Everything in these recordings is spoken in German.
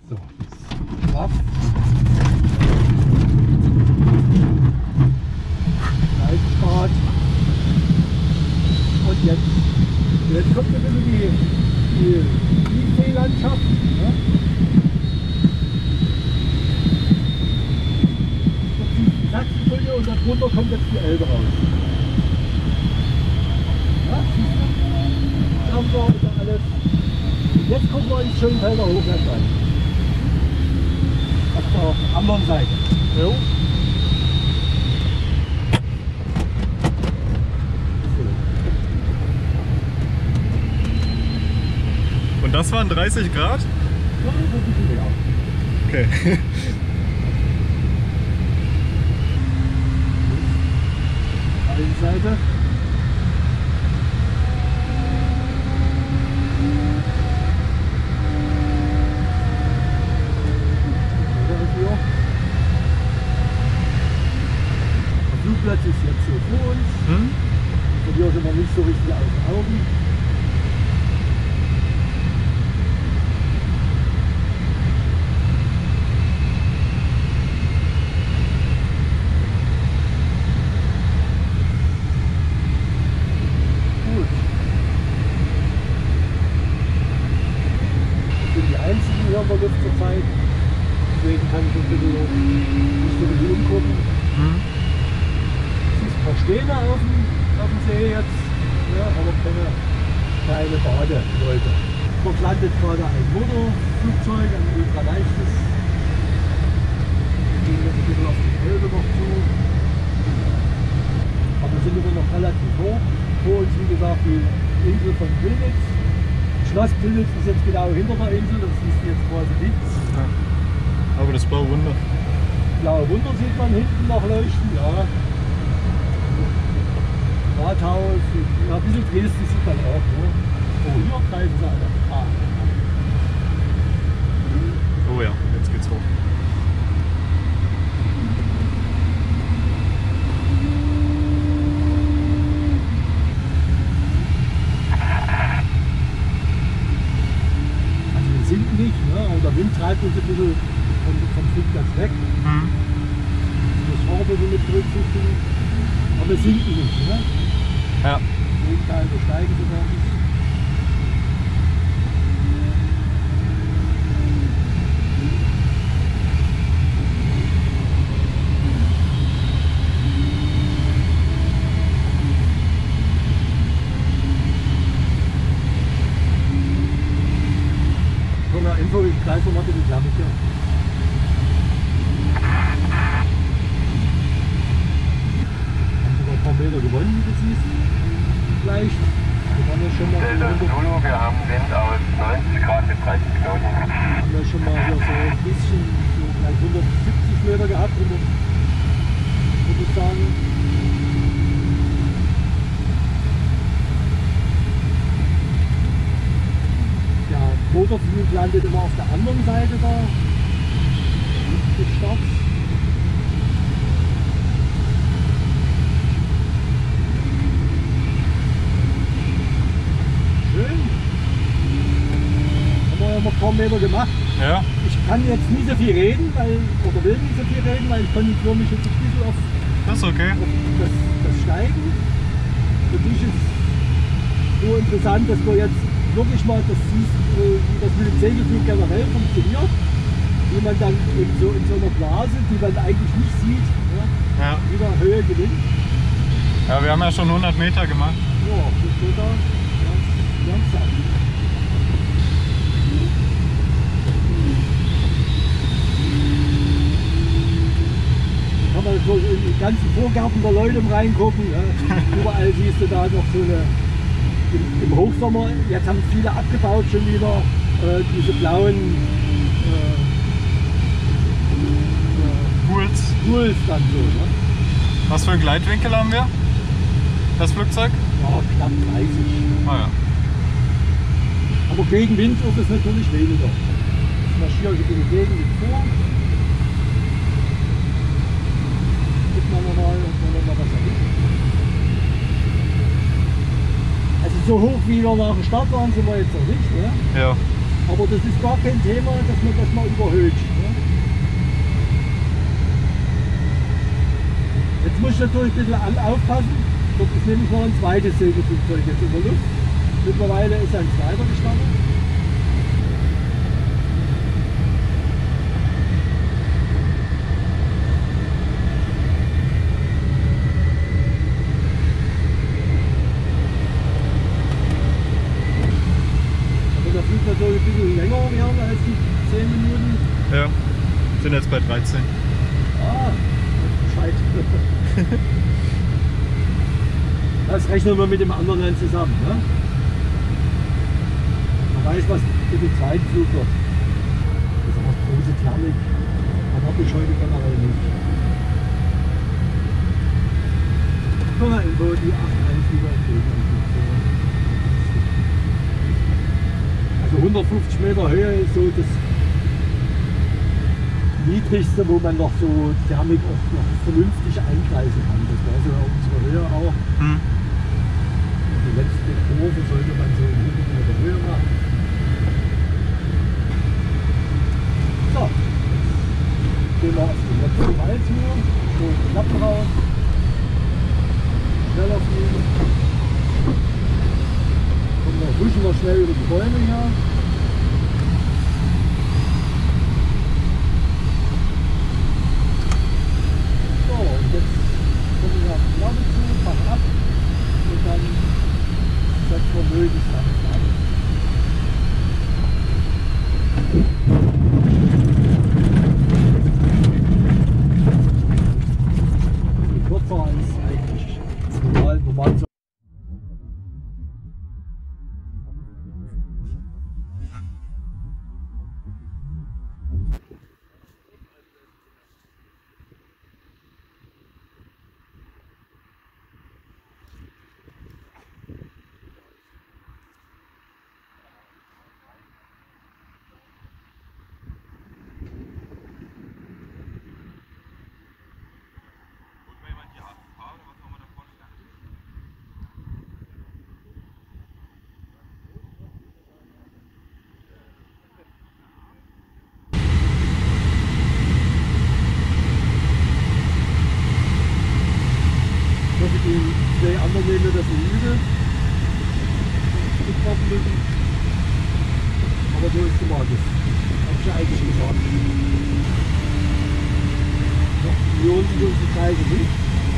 So, Kraft. Leitstart. Und jetzt kommt ein bisschen die Seelandschaft. Ja. Die Sachsenbrücke und darunter kommt jetzt die Elbe raus. Ja, Dampfer und alles. Jetzt gucken wir ins Schönfelder Hochland rein. Auf der anderen Seite. Jo. Und das waren 30 Grad? Ja, so ein bisschen mehr. Okay. Eine Seite. Der Flugplatz ist jetzt so vor uns. Von hier sind wir nicht so richtig aus den Augen. Hier haben wir Luft zur Zeit, deswegen kann ich ein bisschen nicht so viel umgucken. Es ist ein paar Steine auf dem See jetzt, ja, aber keine Badeleute. Dort landet gerade ein Motorflugzeug, ein ultraleichtes. Wir gehen jetzt ein bisschen auf die Elbe noch zu. Aber wir sind immer noch relativ hoch. Vor uns, wie gesagt, die Insel von Pillnitz. Schloss Pillnitz ist jetzt genau hinter der Insel, das ist jetzt quasi nichts. Ja. Aber das blaue Wunder. Blaue Wunder sieht man hinten noch leuchten, ja. Rathaus, ja, ein bisschen Dresden sieht man auch. Ne? Oh, hier greifen sie alle. Oh ja, jetzt geht's hoch. Sinken nicht, ne? Aber der Wind treibt uns ein bisschen vom Flugplatz weg. Das auch ein bisschen mit berücksichtigen. Aber wir sinken nicht, ne? Ja. Im Gegenteil, wir steigen sogar nicht. Info, ich gleich noch mal die Klappe hier. Haben sogar ein paar Meter gewonnen, wie du siehst. Gleich. Wir waren ja schon mal. Zulu, wir haben Wind aus 90 Grad mit 30 Knoten. Haben wir schon mal hier so ein bisschen, so vielleicht 170 Meter gehabt, würde ich sagen. Motorflug landet immer auf der anderen Seite da des Starts. Schön. Haben wir ja noch ein paar Meter gemacht. Ja. Ich kann jetzt nicht so viel reden, oder will nicht so viel reden, weil ich konzentriere mich jetzt ein bisschen auf Das ist okay. das Steigen. Für mich ist so interessant, dass wir jetzt wirklich mal das siehst, wie das mit dem Segelflug generell funktioniert, wie man dann in so einer Blase, die man eigentlich nicht sieht, ja, wieder Höhe gewinnt. Ja, wir haben ja schon 100 Meter gemacht. Ja, das geht da ganz langsam. Kann man so in die ganzen Vorgärten der Leute reingucken. Ja. Überall siehst du da noch so eine. Im Hochsommer, jetzt haben viele abgebaut schon wieder, diese blauen Pools dann so. Ne? Was für einen Gleitwinkel haben wir? Das Flugzeug? Ja, knapp 30. Ah ja. Aber gegen Wind ist es natürlich weniger. Ich marschiere ein bisschen gegen Wind vor. Gucken wir mal, ob wir noch mal was ergibt. Also so hoch wie wir nach dem Start waren, sind wir jetzt noch nicht. Ne? Ja. Aber das ist gar kein Thema, dass man das mal überhöht. Ne? Jetzt muss ich natürlich ein bisschen aufpassen. Dort ist nämlich noch ein zweites Segelflugzeug jetzt in der Luft. Mittlerweile ist ein zweiter gestartet. Der Flug natürlich ein bisschen länger werden als die 10 Minuten. Ja, sind jetzt bei 13. Ah, Bescheid. Das rechnen wir mit dem anderen dann zusammen. Ne? Man weiß, was für den zweiten Flug wird. Das ist aber große Thermik. Erwarte ich heute generell nicht. Guck mal, irgendwo die 8.1 wieder entgegen. Also 150 Meter Höhe ist so das niedrigste, wo man noch so Thermik auch noch vernünftig eingreifen kann. Das war so unsere Höhe auch. Die letzte Kurve sollte man so in 100 Meter Höhe machen. So, jetzt gehen wir auf den letzten Wall zu, so Klappen raus, schneller fliegen. Huschen wir schnell über die Bäume hier. So, und jetzt kommen wir auf die Klappe zu, fahren ab und dann setzen wir möglichst langsam ab. Die kürzer ist eigentlich normal zu. Die zwei anderen nehmen das nicht übel. Mitmachen müssen. Aber so ist es mal das. Hab ich ja eigentlich gesagt. Noch lohnt sich unsere Kreise nicht.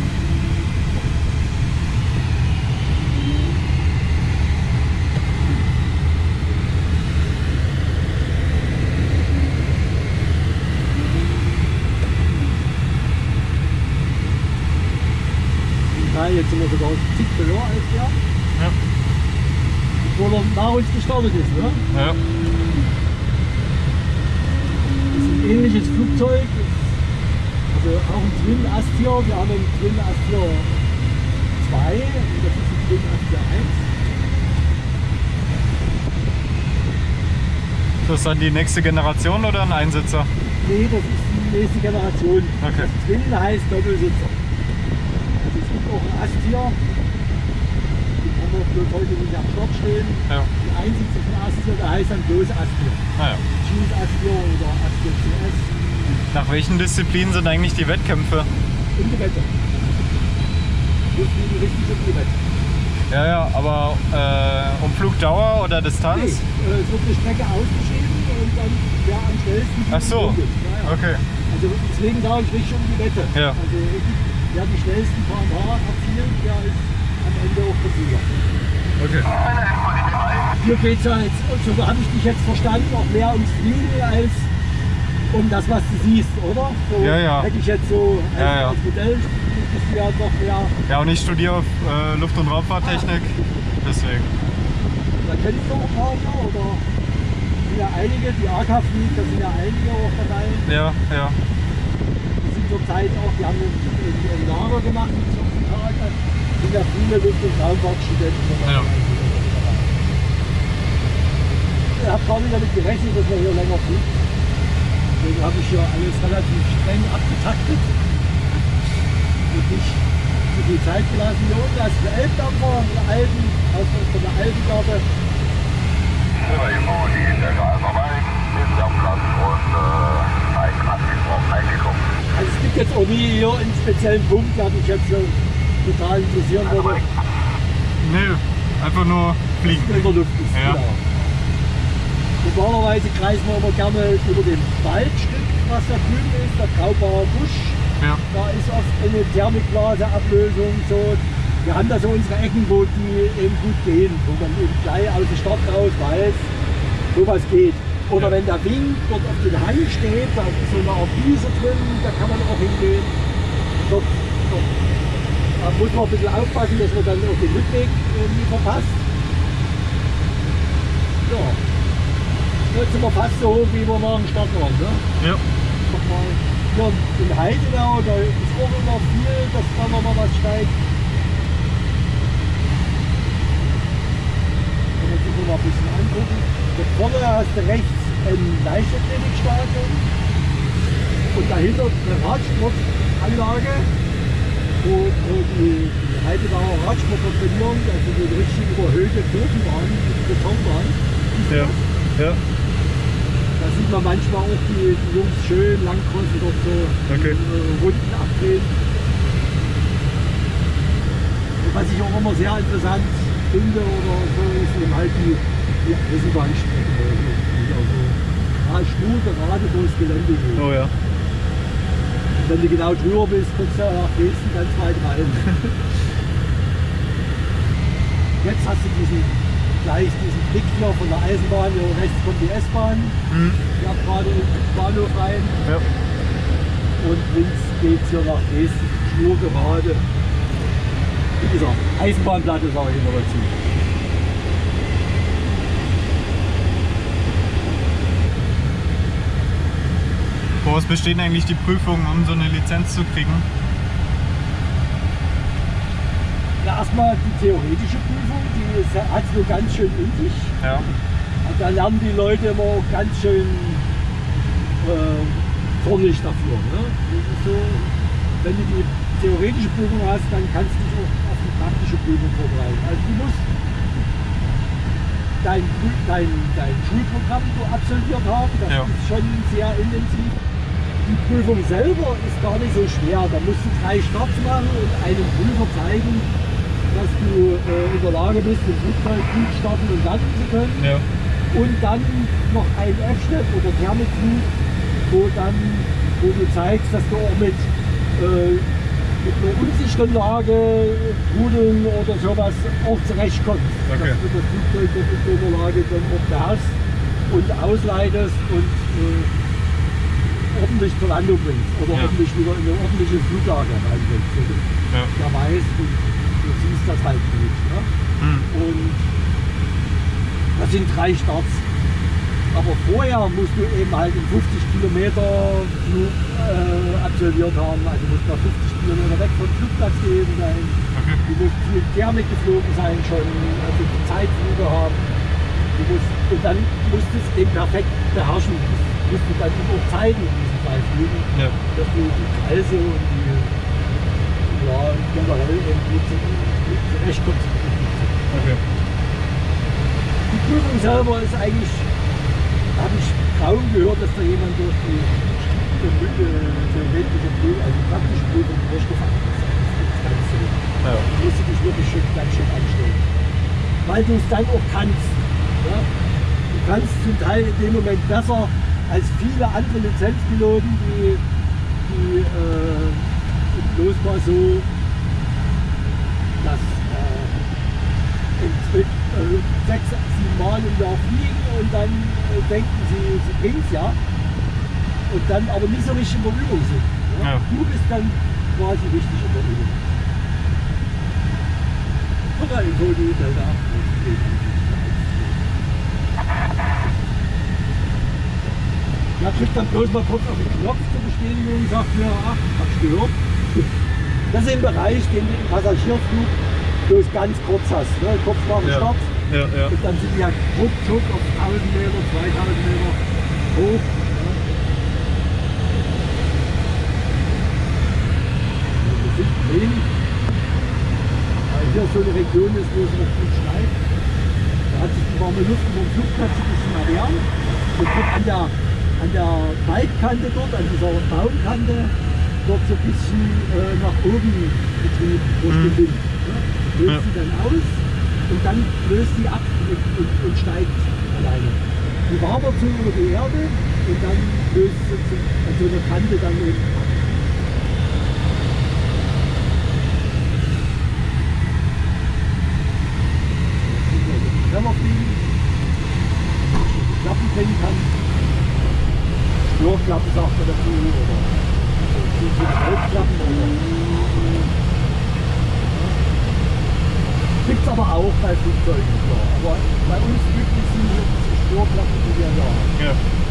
Jetzt sind wir sogar zig höher als der. Ja. Bevor er nach uns gestartet ist. Ne? Ja. Das ist ein ähnliches Flugzeug. Also auch ein Twin Astier. Wir haben einen Twin Astier 2 und das ist ein Twin Astier 1. Ist das dann die nächste Generation oder ein Einsitzer? Nee, das ist die nächste Generation. Okay. Das Twin heißt Doppelsitzer. Es gibt auch einen Astier, den haben wir bloß heute nicht am Start stehen. Ja. Die Einsitzer von Astier, der heißt dann bloß Astier. Ah, ja. Cheese Astier oder Astier CS. Nach welchen Disziplinen sind eigentlich die Wettkämpfe? Um die Wette. Wir fliegen richtig um die Wette. Ja, ja, aber um Flugdauer oder Distanz? Nee, es wird eine Strecke ausgeschrieben und dann wer am schnellsten Ach so, fliegt. Ja, ja. okay. Also deswegen sage ich richtig um die Wette. Ja. Also wer die schnellsten km/h erzielt, der ist am Ende auch der Sieger. Okay. Hier geht es ja jetzt, so habe ich dich jetzt verstanden, auch mehr ums Fliegen als um das, was du siehst, oder? So Ja, ja. hätte ich jetzt so als, Ja, ja. als Modell, das ist ja doch mehr. Ja, und ich studiere Luft- und Raumfahrttechnik, deswegen. Da kennst du auch ein paar oder? Sind ja einige, die AK fliegt, da sind ja einige auch dabei. Ja, ja. Die sind zurzeit auch, die haben ein Lager gemacht mit 14 Tagen. Sind ja viele Luft- und Raumfahrtstudenten dabei. Ja. Ich habe gar nicht damit gerechnet, dass wir hier länger fliegen. Deswegen habe ich hier alles relativ streng abgetaktet und nicht zu viel Zeit gelassen. Hier unten hast du einen Elbdampfer, einen alten, von der alten Garde. Info, die Integralverband ist am Platz und ein Krankenhaus reingekommen. Also es gibt jetzt auch nie hier einen speziellen Punkt, der mich jetzt total interessieren würde. Nee, einfach nur fliegen. In der Luft ist. Ja. Genau. Normalerweise kreisen wir immer gerne über dem Waldstück, was da drüben ist, der Graubauer Busch. Ja. Da ist oft eine Thermikblaseablösung. So. Wir haben da so unsere Ecken, wo die eben gut gehen, wo man eben gleich aus der Stadt raus weiß, wo was geht. Oder wenn der Wind dort auf den Hang steht, da ist so eine Art Wiese drin, da kann man auch hingehen. Da muss man ein bisschen aufpassen, dass man dann auch den Rückweg nie verpasst. Ja. Jetzt sind wir fast so hoch, wie wir nach dem Start waren. Ne? Ja. Hier in Heidenau, da ist auch immer viel, dass da noch mal was steigt. Kann man sich noch mal ein bisschen angucken. Dort vorne hast du rechts ein Leichtathletikstadion und dahinter eine Radsportanlage, wo die Heidenauer Radsportler trainieren, also eine richtig überhöhte Kurvenbahn, Betonbahn. Ja. Ja. Da sieht man manchmal auch die Jungs schön langkreuz dort so Runden abdrehen. Und was ich auch immer sehr interessant finde oder so, ist eben halt die Eisenbahnstrecke. Die auch so schnur geradeaus Gelände geht. Oh ja. Und wenn du genau drüber bist, kommst du nach Dresden ganz weit rein. Jetzt hast du gleich diesen Blick hier von der Eisenbahn, hier rechts kommt die S-Bahn, die ab gerade in den Bahnhof rein. Ja. Und links geht es hier nach Dresden, schnurgerade. Wie gesagt, Eisenbahnplatte sage ich immer dazu. Woraus bestehen eigentlich die Prüfungen, um so eine Lizenz zu kriegen? Ja, erstmal die theoretische Prüfung, die hat es nur ganz schön in sich. Ja. Und da lernen die Leute immer auch ganz schön zornig dafür. Ne? Das ist so, wenn du die theoretische Prüfung hast, dann kannst du dich auch auf die praktische Prüfung vorbereiten. Also du musst dein Schulprogramm absolviert haben, das ist schon sehr intensiv. Die Prüfung selber ist gar nicht so schwer. Da musst du 3 Starts machen und einem Prüfer zeigen, dass du in der Lage bist, den Flugzeug gut starten und landen zu können. Ja. Und dann noch ein F-Schnitt oder Thermikflug, wo du zeigst, dass du auch mit einer unsicheren Lage, Rudeln oder sowas auch zurechtkommst. Okay. Dass du das Flugzeug in so einer Lage dann auch beherrschst und ausleitest und ordentlich zur Landung bringst oder ordentlich wieder in eine ordentliche Fluglage reinbringst. Der weiß, du siehst das halt gut. Ne? Und das sind 3 Starts. Aber vorher musst du eben halt einen 50 Kilometer Flug absolviert haben. Also musst du 50 Kilometer weg vom Flugplatz gewesen sein. Okay. Du musst viel Thermik geflogen sein schon, also die Zeitflüge haben. Und dann musst du es eben perfekt beherrschen. Das musst du dann auch zeigen in diesen 3 Flügen, dass du die Kreise und die generell eben gut zurechtkommst. Okay. Die Prüfung selber ist eigentlich, da habe ich kaum gehört, dass da jemand durch die theoretische Prüfung, also die praktische Prüfung durchgefallen ist. Das ist ganz so. Da musst du dich wirklich ganz schön anstellen. Weil du es dann auch kannst. Ja? Du kannst zum Teil in dem Moment besser als viele andere Lizenzpiloten, die bloß mal so, dass 6, 7 Mal im Jahr fliegen und dann denken sie bringen es ja und dann aber nicht so richtig in der Übung sind. Ja? Du bist dann quasi richtig in der Übung. Oder in so die Delta 8. Ja, drückt dann bloß mal kurz auf den Knopf zur Bestätigung, sagt mir, ach, hab ich gehört. Das ist ein Bereich, den du im Passagierflug bloß ganz kurz hast, ne? Kurz nach dem Start. Und dann sind die ja ruckzuck auf 1000 Meter, 2000 Meter hoch. Ja. Wir sind wenig. Weil hier so eine Region ist, wo es noch gut schneit. Da hat sich die warme die Luft über dem Flugplatz ein bisschen erwärmt und wird an der Waldkante dort, an dieser Baumkante, dort so ein bisschen nach oben getrieben durch den Wind. Ne? Löst sie dann aus und dann löst die ab und steigt alleine. Die wabert so über die Erde und dann löst sie an so einer Kante dann eben ab. Wenn man fliegen, Klappen bringen kann, Schnurklappen sagt man dazu, oder so Holzklappen. Gibt es aber auch bei Flugzeugen, klar. Aber bei uns üblich sind hier diese Schnurklappen, die wir da haben. Ja.